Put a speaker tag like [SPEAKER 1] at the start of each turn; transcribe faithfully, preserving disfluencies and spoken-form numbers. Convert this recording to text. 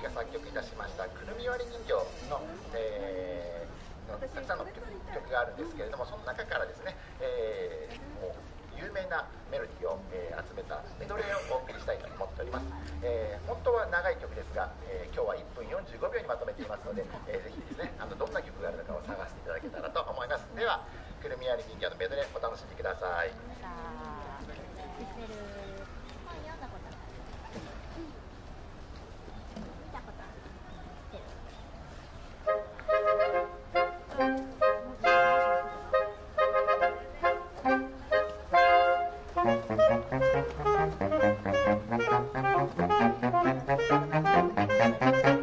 [SPEAKER 1] が作曲いたしましたくるみ割り人形の、えー、のたくさんの曲があるんですけれども、その中からですね、えー、もう有名なメロディーを、えー、集めたメドレーをお送りしたいと思っております。えー、本当は長い曲ですが、えー、今日はいっぷんよんじゅうごびょうにまとめていますので、えー、ぜひですね、あのどんな曲があるのかを探していただけたらと思います。ではくるみ割り人形のメドレーお楽しみください。
[SPEAKER 2] Thank you.